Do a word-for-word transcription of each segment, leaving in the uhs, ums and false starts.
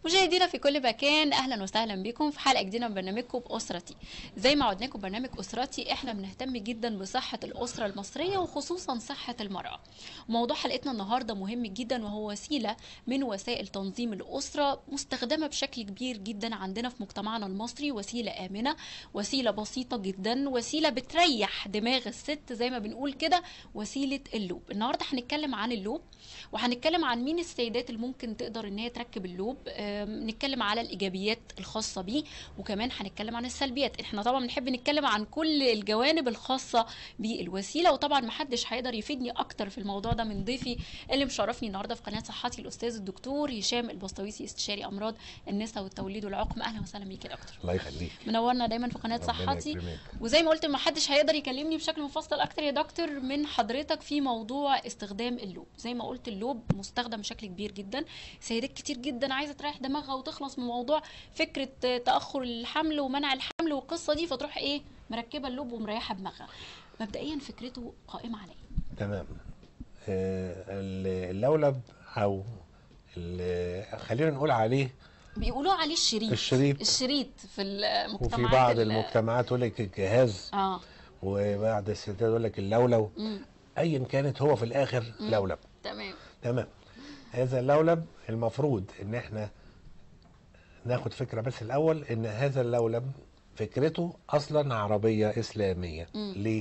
مشاهدينا في كل مكان، اهلا وسهلا بكم في حلقه جديده من برنامجكم باسرتي. زي ما عودناكم برنامج اسرتي، احنا بنهتم جدا بصحه الاسره المصريه وخصوصا صحه المراه. موضوع حلقتنا النهارده مهم جدا، وهو وسيله من وسائل تنظيم الاسره مستخدمه بشكل كبير جدا عندنا في مجتمعنا المصري. وسيله امنه، وسيله بسيطه جدا، وسيله بتريح دماغ الست زي ما بنقول كده، وسيله اللوب. النهارده هنتكلم عن اللوب، وهنتكلم عن مين السيدات اللي ممكن تقدر ان هي تركب اللوب. نتكلم على الايجابيات الخاصه بيه، وكمان هنتكلم عن السلبيات. احنا طبعا بنحب نتكلم عن كل الجوانب الخاصه بالوسيله، وطبعا محدش هيقدر يفيدني اكتر في الموضوع ده من ضيفي اللي مشرفني النهارده في قناه صحتي، الاستاذ الدكتور هشام البسطويسي، استشاري امراض النساء والتوليد والعقم. اهلا وسهلا بيك يا دكتور. الله يخليك، منورنا دايما في قناه صحتي. وزي ما قلت محدش هيقدر يكلمني بشكل مفصل اكتر يا دكتور من حضرتك في موضوع استخدام اللوب. زي ما قلت اللوب مستخدم بشكل كبير جدا، سيدات كتير جدا عايزه تريح دماغها وتخلص من موضوع فكره تاخر الحمل ومنع الحمل والقصه دي، فتروح ايه مركبه اللوب ومريحه دماغها. مبدئيا فكرته قائمه على ايه؟ تمام. آه اللولب او خلينا نقول عليه، بيقولوا عليه الشريط الشريط الشريط في المجتمعات، وفي بعض المجتمعات يقول لك الجهاز، اه وبعض الستات يقول لك اللولو. ايا كانت هو في الاخر مم. لولب. تمام تمام. هذا اللولب المفروض ان احنا ناخد فكره بس الاول، ان هذا اللولب فكرته اصلا عربيه اسلاميه. مم. ليه؟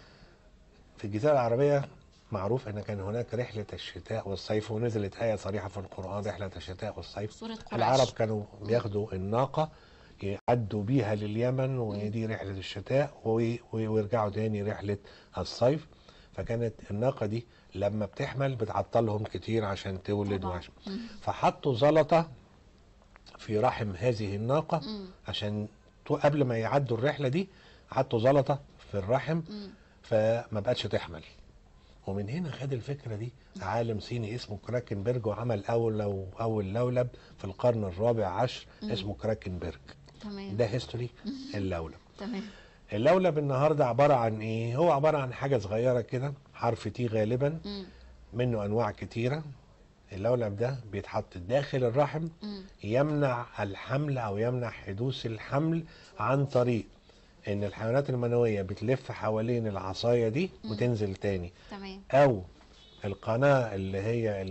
في الجزيره العربيه معروف ان كان هناك رحله الشتاء والصيف، ونزلت ايه صريحه في القران رحله الشتاء والصيف. سورة قريش. العرب كانوا بياخدوا الناقه يعدوا بيها لليمن، ودي رحله الشتاء، ويرجعوا تاني رحله الصيف. فكانت الناقه دي لما بتحمل بتعطلهم كتير عشان تولد وعشان. فحطوا زلطه في رحم هذه الناقه مم. عشان قبل ما يعدوا الرحله دي حطوا زلطه في الرحم مم. فما بقتش تحمل. ومن هنا خد الفكره دي عالم صيني اسمه كراكنبرج، وعمل اول لو اول لولب في القرن الرابع عشر مم. اسمه كراكنبرج. تمام. ده هيستوري اللولب. تمام. اللولب النهارده عباره عن ايه؟ هو عباره عن حاجه صغيره كده، حرف تي غالبا، مم. منه انواع كتيره. اللولب ده بيتحط داخل الرحم مم. يمنع الحمل او يمنع حدوث الحمل عن طريق ان الحيوانات المنويه بتلف حوالين العصايه دي مم. وتنزل تاني. تمام. او القناه اللي هي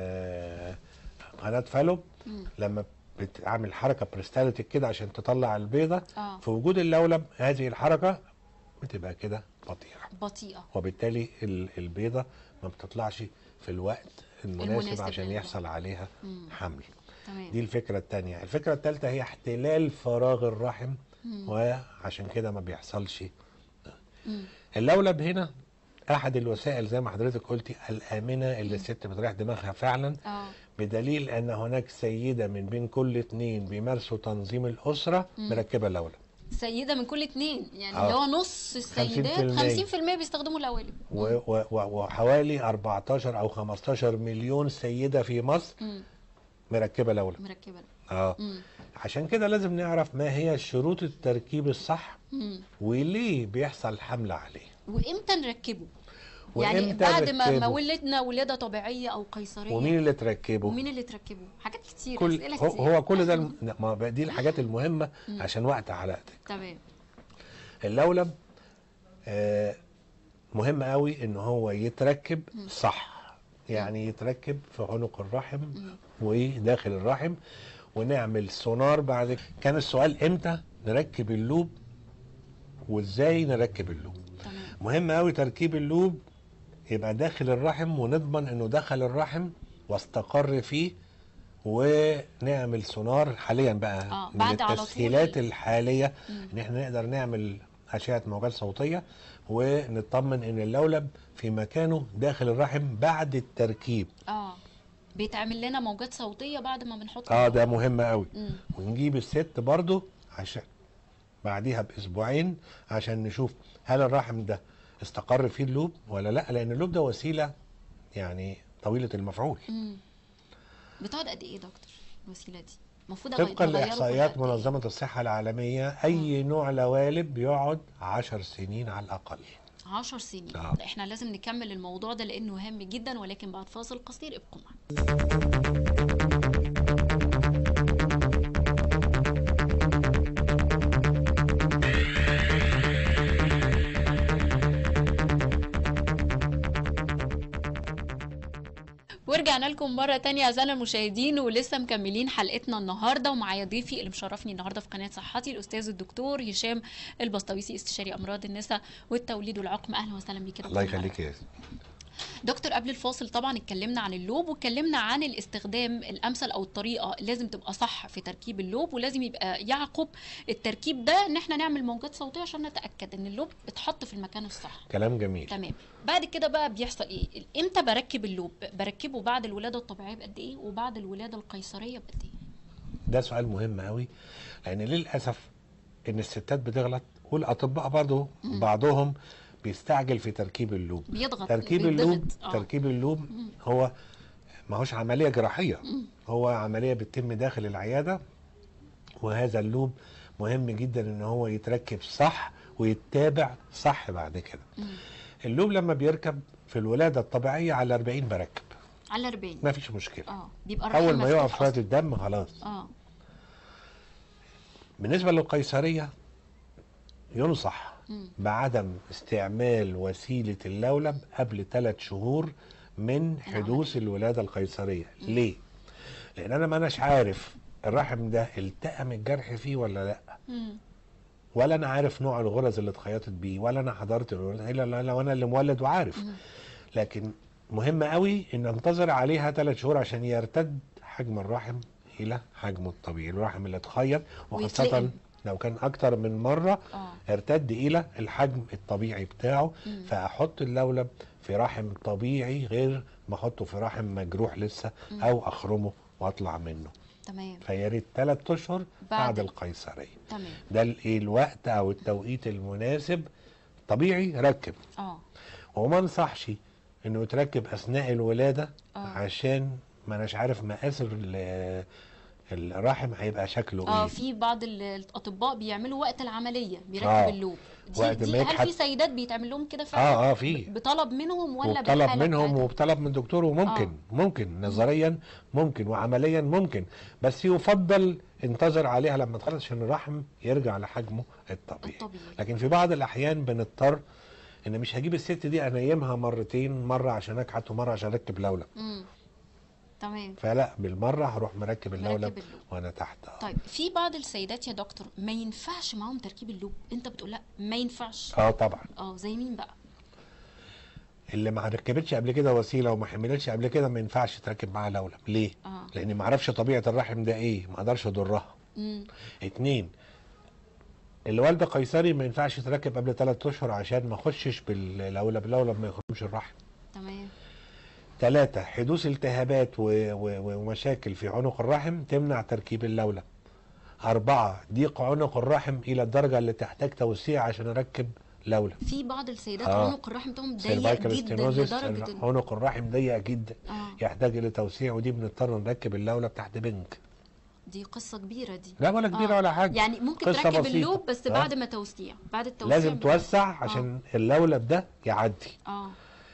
قناه فالوب مم. لما بتعمل حركه بريستالتيك كده عشان تطلع البيضه، آه. في وجود اللولب هذه الحركه بتبقى كده بطيئه بطيئه، وبالتالي البيضه ما بتطلعش في الوقت المناسب, المناسب عشان يحصل عليها مم. حمل. تمام. دي الفكره الثانيه. الفكره الثالثه هي احتلال فراغ الرحم مم. وعشان كده ما بيحصلش. مم. اللولب هنا احد الوسائل زي ما حضرتك قلتي الامنه اللي الست بتريح دماغها فعلا. أوه. بدليل ان هناك سيده من بين كل اتنين بيمارسوا تنظيم الاسره مم. مركبه لولب. سيده من كل اتنين، يعني اللي هو نص السيدات خمسين في المية بيستخدموا اللوالب، وحوالي أربعتاشر او خمستاشر مليون سيده في مصر مم. مركبه لولب. مركبه لولب. اه مم. عشان كده لازم نعرف ما هي شروط التركيب الصح مم. وليه بيحصل حمل عليه، وامتى نركبه. يعني بعد ما ما ولدنا ولاده طبيعيه او قيصريه، ومين اللي تركبه ومين اللي تركبه حاجات كتير، كل اسئله هو كتير. هو كل ده الم... دي الحاجات المهمه عشان وقت حلقتك. تمام. اللولب آه مهم قوي ان هو يتركب مم. صح، يعني يتركب في عنق الرحم مم. وداخل الرحم، ونعمل سونار بعد. كان السؤال امتى نركب اللوب وازاي نركب اللوب. تمام. مهم قوي تركيب اللوب يبقى داخل الرحم، ونضمن انه دخل الرحم واستقر فيه، ونعمل سونار حاليا بقى آه. من التسهيلات الحاليه مم. ان احنا نقدر نعمل اشعه موجات صوتيه ونطمن ان اللولب في مكانه داخل الرحم بعد التركيب. اه بيتعمل لنا موجات صوتيه بعد ما بنحط. اه ده مهم قوي. ونجيب الست برضو عشان بعديها باسبوعين عشان نشوف هل الرحم ده استقر فيه اللوب ولا لا، لان اللوب ده وسيله يعني طويله المفعول. امم بتقعد قد ايه دكتور الوسيله دي؟ المفروض طبقا لاحصائيات منظمه الصحه العالميه اي نوع لوالب بيقعد عشر سنين على الاقل. عشر سنين. آه. احنا لازم نكمل الموضوع ده لانه هام جدا، ولكن بعد فاصل قصير ابقوا معنا. ورجعنا لكم مرة تانية أعزائنا المشاهدين، ولسه مكملين حلقتنا النهاردة، ومعايا ضيفي اللي مشرفني النهاردة في قناة صحتي الأستاذ الدكتور هشام البسطويسي، استشاري أمراض النساء والتوليد والعقم. أهلا وسهلا بيك. الله يخليك يا دكتور. قبل الفاصل طبعا اتكلمنا عن اللوب، واتكلمنا عن الاستخدام الامثل او الطريقه لازم تبقى صح في تركيب اللوب، ولازم يبقى يعقب التركيب ده ان احنا نعمل موجات صوتيه عشان نتاكد ان اللوب اتحط في المكان الصح. كلام جميل. تمام. بعد كده بقى بيحصل ايه؟ امتى بركب اللوب؟ بركبه بعد الولاده الطبيعيه بقد ايه، وبعد الولاده القيصريه بقد ايه؟ ده سؤال مهم قوي، لان للاسف ان الستات بتغلط، والاطباء برضه بعضهم بيستعجل في تركيب اللوب. بيضغط تركيب بيضغط. اللوب آه. تركيب اللوب هو ما هوش عمليه جراحيه، هو عمليه بتتم داخل العياده، وهذا اللوب مهم جدا ان هو يتركب صح ويتابع صح بعد كده. اللوب لما بيركب في الولاده الطبيعيه على أربعين بركب، على أربعين ما فيش مشكله. اه بيبقى اول ما مفتوح يقف شويه أصلاً. الدم خلاص. اه بالنسبه للقيصريه ينصح بعدم استعمال وسيله اللولب قبل ثلاث شهور من حدوث الولاده القيصريه. مم. ليه؟ لان انا ما اناش عارف الرحم ده التئم الجرح فيه ولا لا. مم. ولا انا عارف نوع الغرز اللي اتخيطت بيه، ولا انا حضرت الغرز الا لو انا اللي مولد وعارف. مم. لكن مهم قوي ان انتظر عليها ثلاث شهور عشان يرتد حجم الرحم الى حجمه الطبيعي، الرحم اللي اتخيط، وخاصه لو كان اكتر من مره آه. ارتد الى الحجم الطبيعي بتاعه. مم. فاحط اللولب في رحم طبيعي غير ما احطه في رحم مجروح لسه. مم. او اخرمه واطلع منه. تمام. فيا ريت ثلاث اشهر بعد, بعد القيصريه. تمام. ده الايه الوقت او التوقيت المناسب. طبيعي ركب. اه وما انصحش انه يتركب اثناء الولاده. أوه. عشان ما اناش عارف مقاس الرحم هيبقى شكله اه ايه. في بعض الاطباء بيعملوا وقت العمليه بيركب آه. اللوب دي, دي هل في سيدات بيتعمل لهم كده فعلا؟ اه اه في بطلب منهم ولا بطلب منهم وبطلب من دكتور، وممكن آه. ممكن نظريا ممكن وعمليا ممكن، بس يفضل انتظر عليها لما تخلص عشان الرحم يرجع لحجمه الطبيعي. الطبيعي. لكن في بعض الاحيان بنضطر ان مش هجيب الست دي انيمها مرتين، مره عشان اكحت ومره عشان اركب لولب. امم تمام. فلا بالمره هروح مركب اللولب وانا تحت. طيب في بعض السيدات يا دكتور ما ينفعش معاهم تركيب اللوب، انت بتقول لا ما ينفعش. اه طبعا. اه زي مين بقى؟ اللي ما ركبتش قبل كده وسيله وما حملتش قبل كده ما ينفعش تركب معاها لولب. ليه؟ آه. لاني ما اعرفش طبيعه الرحم ده ايه، ما اقدرش اضرها. امم اتنين، اللي والده قيصري ما ينفعش تركب قبل ثلاث اشهر عشان ما اخشش باللولب، اللولب ما يخرجش الرحم. تمام. ثلاثة، حدوث التهابات ومشاكل في عنق الرحم تمنع تركيب اللولب. أربعة، ضيق عنق الرحم إلى الدرجة اللي تحتاج توسيع عشان أركب لولب. في بعض السيدات آه. عنق الرحم بتاعهم ضيق جدا لدرجة عنق الرحم ضيق جدا. آه. يحتاج إلى توسيع، ودي بنضطر نركب اللولب تحت بنك. دي قصة كبيرة دي. لا ولا كبيرة آه. ولا حاجة. يعني ممكن تركب بسيطة. اللوب بس آه. بعد ما توسيع، بعد التوسيع لازم توسع عشان آه. اللولب ده يعدي. اه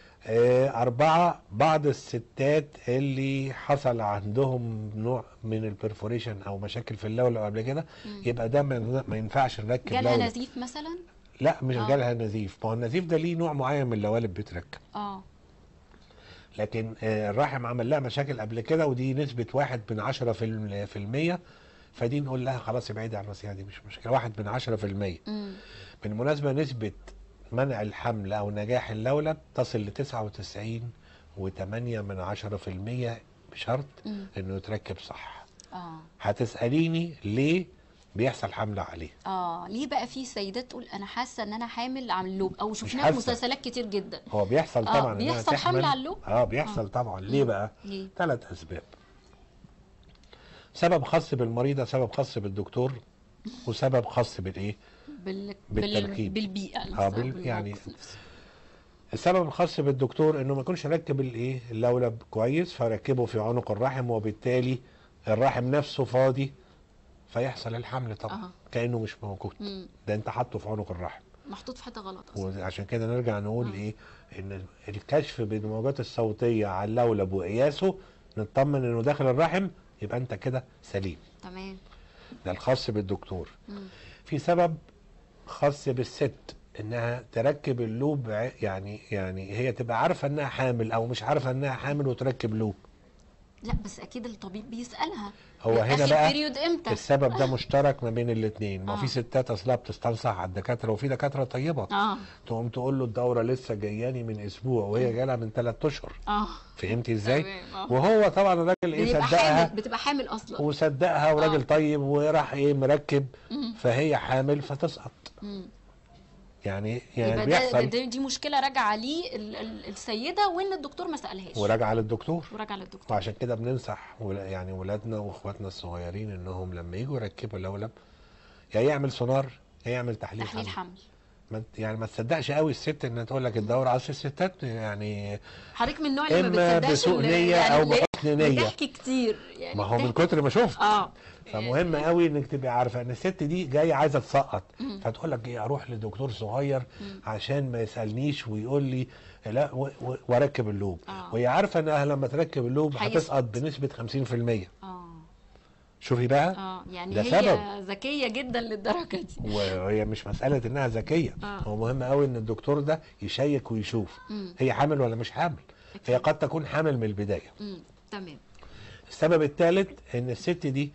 أربعة، بعض الستات اللي حصل عندهم نوع من البرفوريشن أو مشاكل في اللولب قبل كده، يبقى ده ما ينفعش نركب لولب. جالها نزيف مثلا؟ لا مش آه. جالها نزيف، ما هو النزيف ده ليه نوع معين من اللوالب بيتركب. اه لكن الرحم عمل لها مشاكل قبل كده، ودي نسبة واحد من عشرة في المية، فدي نقول لها خلاص ابعدي عن النصيحة دي، مش مشكلة. واحد من عشرة في المية. بالمناسبة نسبة منع الحمل او نجاح اللولب تصل ل تسعة وتسعين وثمانية من عشرة في المية بشرط مم. انه يتركب صح. اه هتساليني ليه بيحصل حمل عليه؟ اه ليه بقى في سيدات تقول انا حاسه ان انا حامل على اللوب، او شفناها في مسلسلات كتير جدا. هو بيحصل طبعا. آه بيحصل حمل على اللوب. اه بيحصل آه. طبعا. ليه بقى؟ ثلاث اسباب. سبب خاص بالمريضه، سبب خاص بالدكتور، وسبب خاص بالايه؟ بال... بالتركيب بالبيئه اه بال... يعني نفسه. السبب الخاص بالدكتور انه ما يكونش ركب الايه اللولب كويس، فركبه في عنق الرحم، وبالتالي الرحم نفسه فاضي فيحصل الحمل طبعا. آه. كانه مش موجود. مم. ده انت حاطه في عنق الرحم، محطوط في حته غلط اصلا. وعشان كده نرجع نقول آه. ايه، ان الكشف بالموجات الصوتيه على اللولب وقياسه نطمن انه داخل الرحم، يبقى انت كده سليم. تمام. ده الخاص بالدكتور. مم. في سبب خاص بالست انها تركب اللوب، يعني يعني هي تبقى عارفه انها حامل او مش عارفه انها حامل وتركب لوب. لا بس اكيد الطبيب بيسالها هو هنا آخر بقى بيريود امتى؟ السبب ده مشترك ما بين الاثنين. ما آه. في ستات اصلها بتستنصح على الدكاتره، وفي دكاتره طيبه اه تقوم تقول له الدوره لسه جاياني من اسبوع وهي جالها من ثلاث اشهر. اه فهمتي ازاي؟ تمام. اه وهو طبعا الراجل ايه بتبقى صدقها، حامل، بتبقى حامل اصلا. وصدقها وراجل آه. طيب وراح ايه مركب، مم. فهي حامل فتسقط. مم. يعني يعني يبقى ده بيحصل. ده- دي مشكله راجعه ليه ال- ال- السيده، وان الدكتور ما سالهاش وراجعه للدكتور. وراجعه للدكتور. وعشان كده بننصح ولا- يعني ولادنا واخواتنا الصغيرين انهم لما يجوا يركبوا اللولب يا يعمل سونار يا يعمل تحليل, تحليل حمل. حمل. ما انت- يعني ما تصدقش قوي الست انها تقول لك الدوره، اصل الستات يعني حضرتك من النوع اللي ما اما بتصدقش بسوء اللي- نيه يعني او اللي بحسن نيه. بتحكي كتير يعني ما هو من بتحكي- كتر ما شفت. اه فمهم قوي انك تبقي عارفه ان الست دي جايه عايزه تسقط، فتقول لك ايه اروح لدكتور صغير عشان ما يسالنيش ويقول لي لا و- و- واركب اللوب. آه. وهي عارفه انها لما تركب اللوب هيسقط. هتسقط بنسبه خمسين في المية. اه شوفي بقى. اه يعني ده هي سبب. ذكيه جدا للدرجه دي. وهي مش مساله انها ذكيه، آه. هو مهم قوي ان الدكتور ده يشيك ويشوف مم. هي حامل ولا مش حامل. هي قد تكون حامل من البدايه. امم تمام. السبب الثالث ان الست دي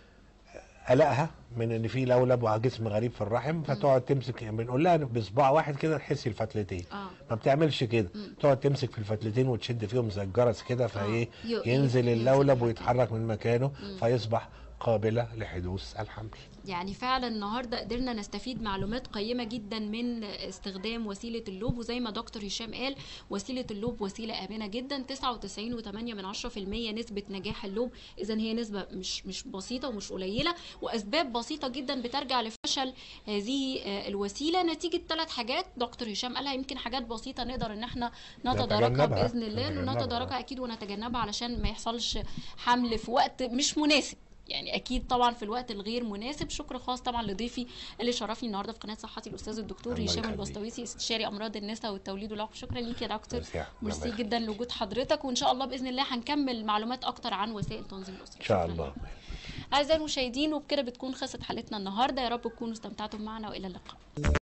قلقها من ان في لولب وجسم غريب في الرحم، فتقعد تمسك. بنقول لها بصباع واحد كده تحسي الفتلتين. اه ما بتعملش كده، تقعد تمسك في الفتلتين وتشد فيهم زي الجرس كده، فايه ي- ي- ينزل ينزل اللولب مكانه. ويتحرك من مكانه فيصبح قابله لحدوث الحمل. يعني فعلا النهارده قدرنا نستفيد معلومات قيمه جدا من استخدام وسيله اللوب، وزي ما دكتور هشام قال وسيله اللوب وسيله امنه جدا. تسعة وتسعين وثمانية من عشرة في المية نسبه نجاح اللوب، اذا هي نسبه مش مش بسيطه ومش قليله، واسباب بسيطه جدا بترجع لفشل هذه الوسيله نتيجه ثلاث حاجات دكتور هشام قالها. يمكن حاجات بسيطه نقدر ان احنا نتداركها نتجنبها. باذن الله، نتجنبها. ونتداركها اكيد ونتجنبها علشان ما يحصلش حمل في وقت مش مناسب، يعني اكيد طبعا في الوقت الغير مناسب. شكر خاص طبعا لضيفي اللي شرفني النهارده في قناه صحتي الاستاذ الدكتور الله هشام يخليك. البسطويسي، استشاري امراض النساء والتوليد والعقم. شكرا ليك يا دكتور، ميرسي يا- ميرسي الله جدا لوجود حضرتك، وان شاء الله باذن الله هنكمل معلومات اكتر عن وسائل تنظيم الاسره. ان شاء شكراً الله. لك. اعزائي المشاهدين، وبكده بتكون خلصت حلقتنا النهارده، يا رب تكونوا استمتعتم معنا والى اللقاء.